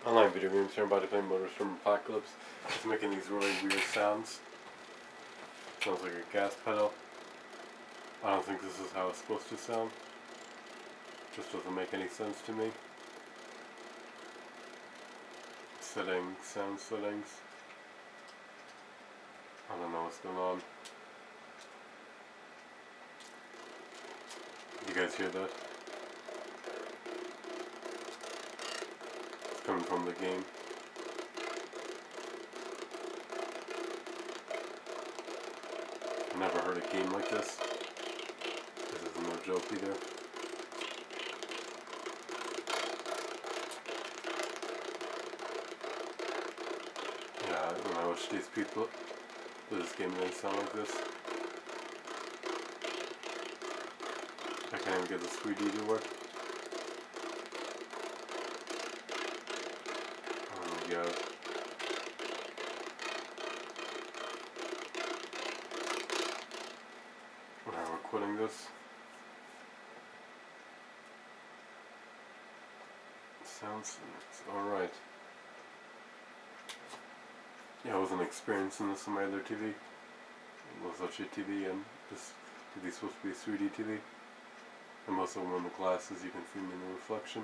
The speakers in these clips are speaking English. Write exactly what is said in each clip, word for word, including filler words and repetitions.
Online video games here. I'm about to play MotorStorm Apocalypse. It's making these really weird sounds. Sounds like a gas pedal. I don't think this is how it's supposed to sound. Just doesn't make any sense to me. Settings, sound settings. I don't know what's going on. You guys hear that? It's coming from the game. I've never heard a game like this. This is no joke either. Yeah, when I watch these people, this game didn't sound like this. I can't even get the three D to work. Oh my god. Alright, we're quitting this. Sounds alright. Yeah, I wasn't experiencing this on my other T V. It was actually T V, and this T V is supposed to be a three D T V. And most of them on the glasses, you can see me in the reflection.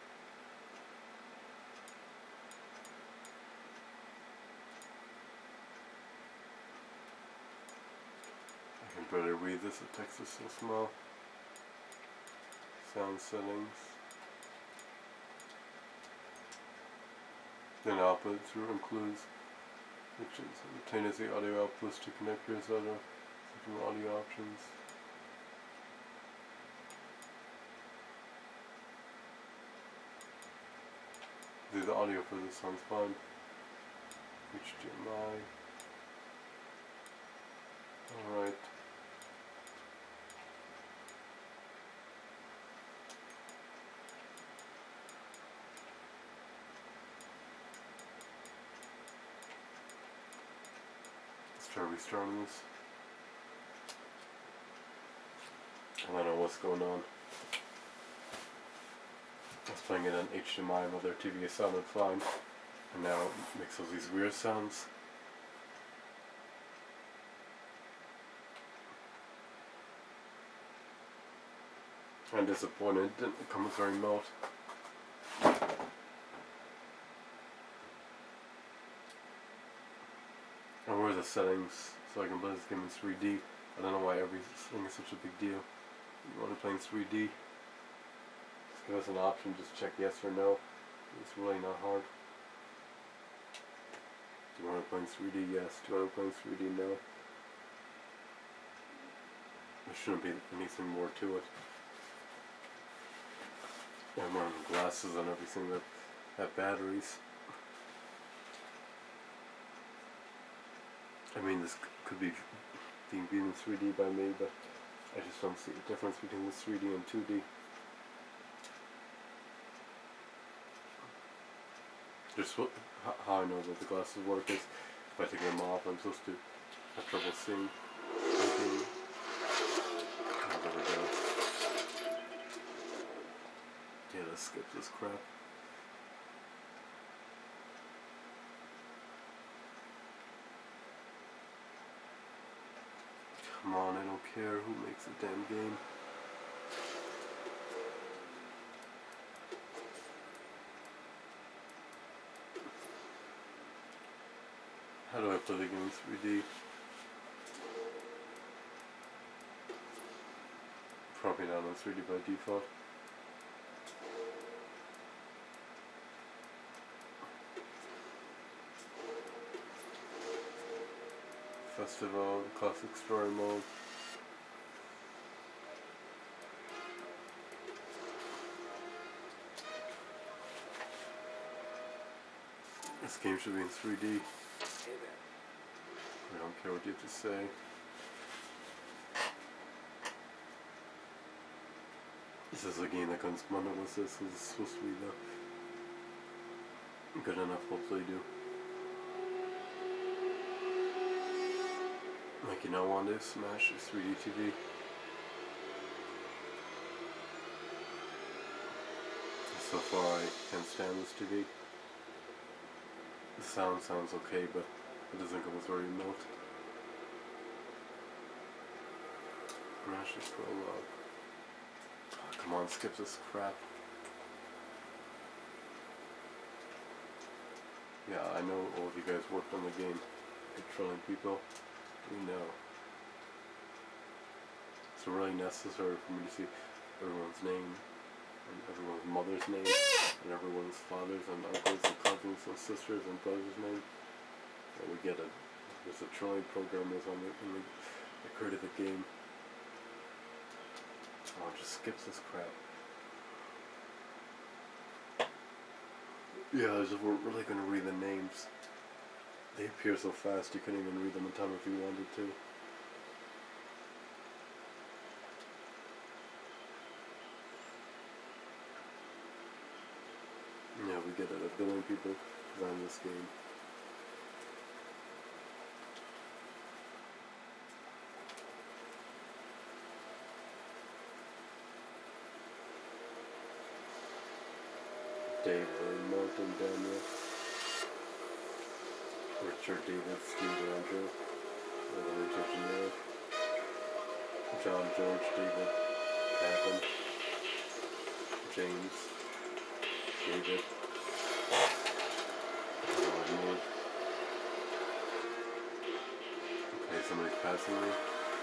I can barely read this, the text is so small. Sound settings. Then output through includes which is obtain the audio outputs to connect your audio from audio options. The audio for this sounds fine. H D M I. Alright. Let's try restarting this. I don't know what's going on. I was playing it on H D M I, and other T V sounded fine, and now it makes all these weird sounds. I'm disappointed it didn't come with very remote. And where are the settings so I can play this game in three D? I don't know why everything is such a big deal. You want to play in three D? Give us an option, just check yes or no. It's really not hard. Do you want to play in three D? Yes. Do you want to play in three D? No. There shouldn't be anything more to it. I'm wearing glasses and everything that have batteries. I mean, this could be being viewed in three D by me, but I just don't see the difference between this three D and two D. Just what, how I know that the glasses work is if I take them off, I'm supposed to have trouble seeing anything. Oh, there we go. Yeah, let's skip this crap. Come on, I don't care who makes the damn game. How do I play the game in three D? Probably not on three D by default. Festival, classic story mode. This game should be in three D. I don't care what you have to say. This is a game that comes bundled with this. This is supposed to be the good enough, hopefully do. Like, you know, want to smash this three D T V. So far I can't stand this T V. The sound sounds okay, but it doesn't come with very remote. Smash this prologue. Oh, come on, skip this crap. Yeah, I know all of you guys worked on the game. Controlling people. We know. It's really necessary for me to see everyone's name, and everyone's mother's name, and everyone's fathers and uncles and cousins and sisters and brothers' name. And we get it. There's a trillion programmers on the, in the, the created the game. Oh, it just skips this crap. Yeah, as if we're really going to read the names. They appear so fast you couldn't even read them in time if you wanted to. Yeah, we get it. A billion people designed this game. David, Martin, Daniel, Richard, David, Steve, Andrew, Richard, Janelle, John, George, David, Adam, James, David, Lord. Okay, somebody's passing me.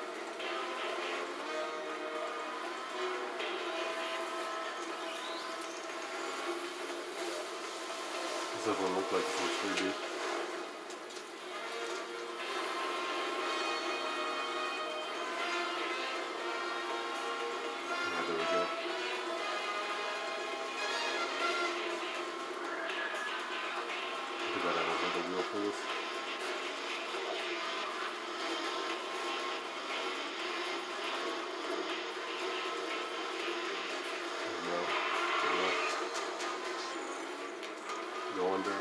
This doesn't look like it's in three D. Yeah, there we go. Too bad I don't have the wheel for this. No. Go under.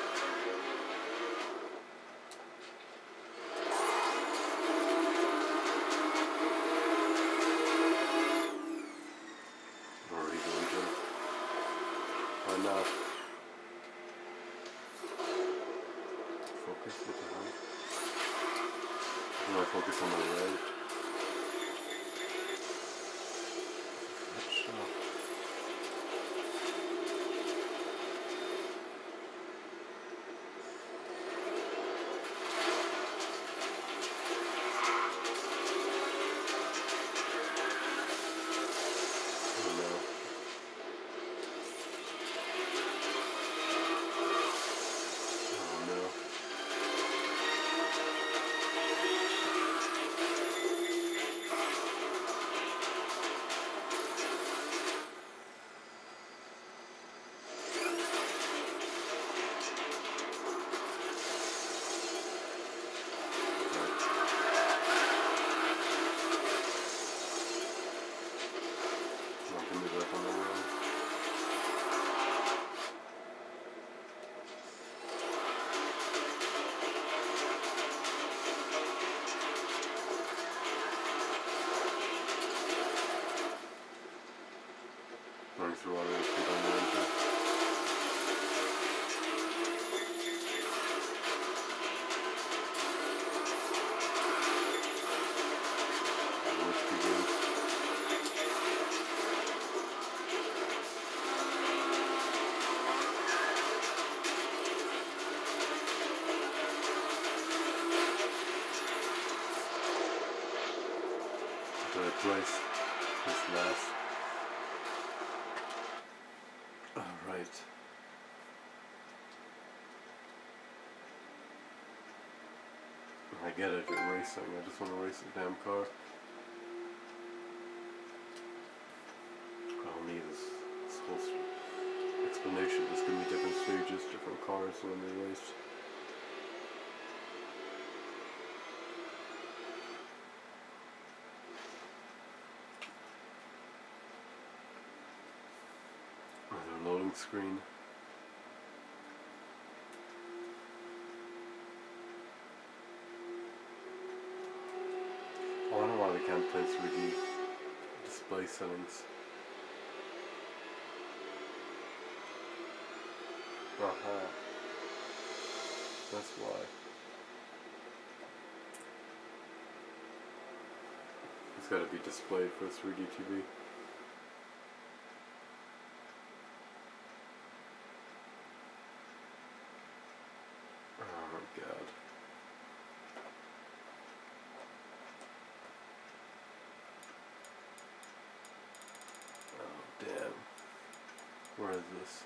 Why not? Focus, what the hell? Do I focus on the red? Shut up. Oh no. Oh no. Not gonna be back on the road. Running through all those people on the engine. Which begins. Third place. This last. Alright. I get it, you're racing. I just want to race the damn car. I don't need this, this whole explanation. There's going to be different stages, different cars when they race. Another loading screen. I wonder why they can't play three D display settings. Uh-huh. That's why. It's got to be displayed for three D T V. Oh my god. Oh damn. Where is this?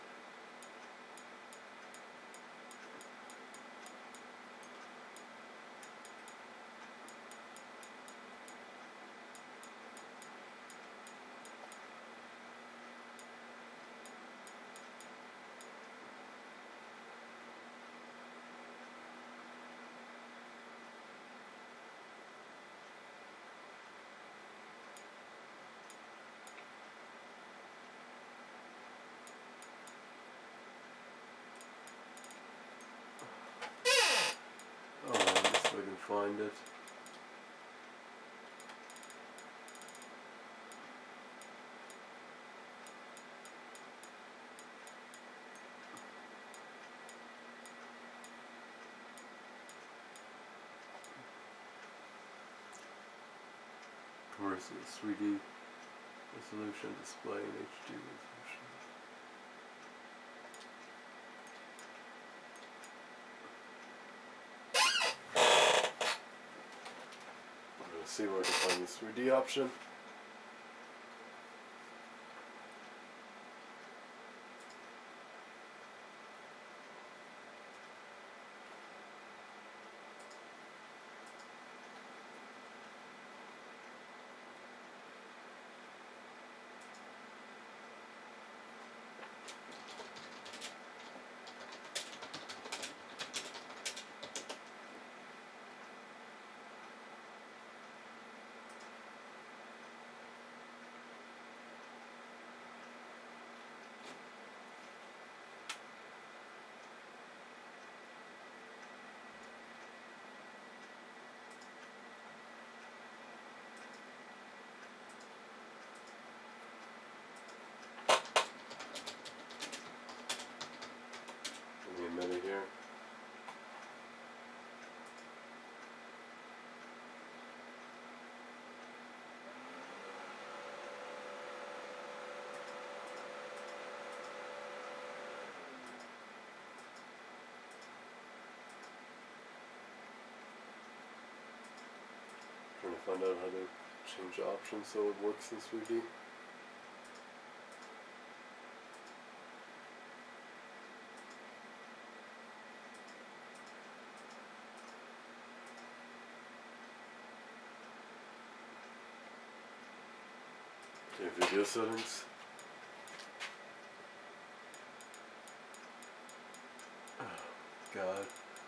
Oh, let's see if I can find it. Where's the three D resolution display and H D resolution? I'm gonna see where to find this three D option. Give me a minute here. Trying to find out how to change the options so it works in three D. Okay, video settings. Oh, God.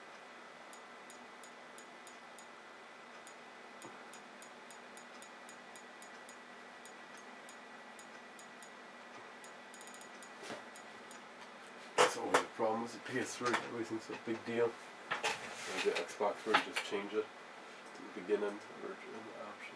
That's always a problem with the P S three. Everything's a big deal. And the Xbox where you just change it to the beginning version of the options.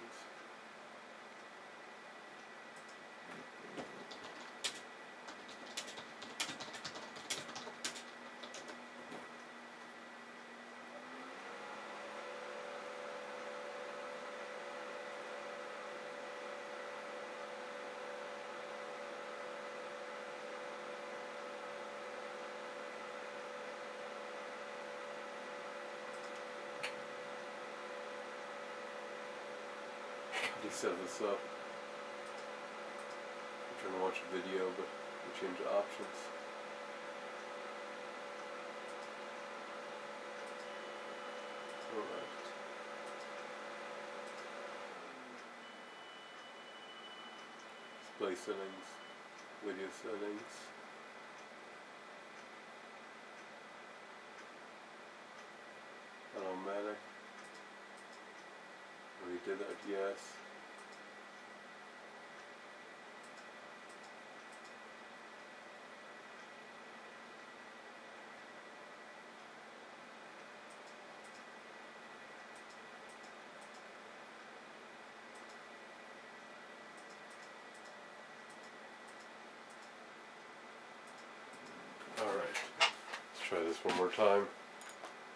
You set this up. I'm trying to watch a video, but you change the options. Alright. Display settings, video settings. Automatic. We did that, yes. Alright, let's try this one more time.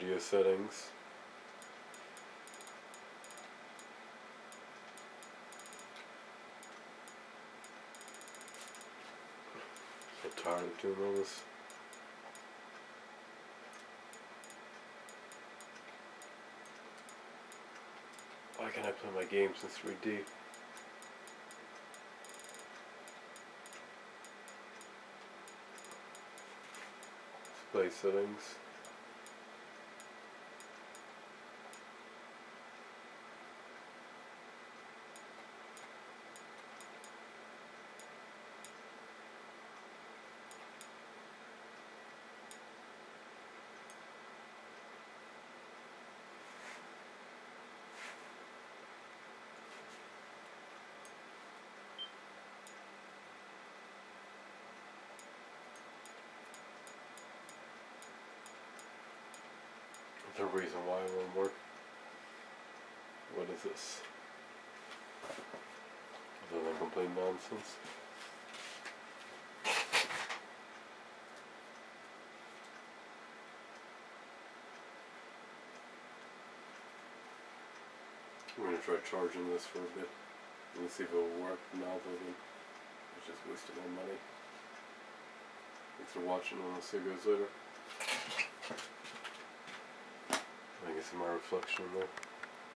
Video settings. So tired of doing all this. Why can't I play my games in three D? Display settings. The reason why it won't work. What is this? Other than complete nonsense. I'm gonna try charging this for a bit and see if it will work. Now then, it's just wasting my money. Thanks for watching, and I'll see you guys later. I can see my reflection in there.